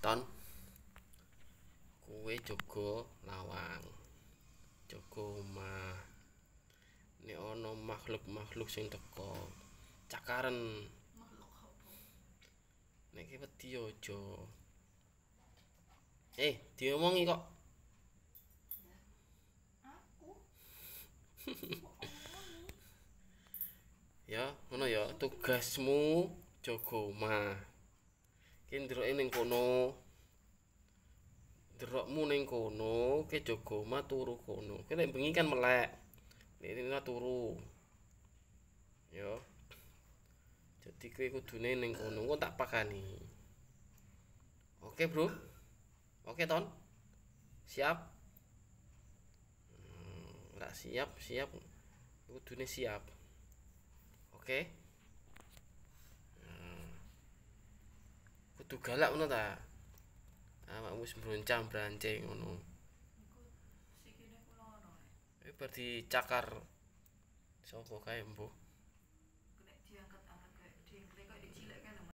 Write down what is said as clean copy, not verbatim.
Ton, kowe jaga lawang, jaga omah. Nek ana makhluk-makhluk sing teka, cakaren. Nek wedi aja. Diomongi kok. Ya, ngono ya, tugasmu jaga omah. Ki nderoke ning kono. Nderokmu ning kono, ki jaga omah turu kono. Ki nek bengi kan melek. Nek turu. Ya. Jadi kowe kudune ning kono, engko tak pakani. Oke, Bro. Oke, Ton. Siap? Ora siap. Kudune siap. Oke. Kudu galak ngono ta? Awakmu wis broncang-brancing ngono. Iki bar dicakar sapa kae, Mbok?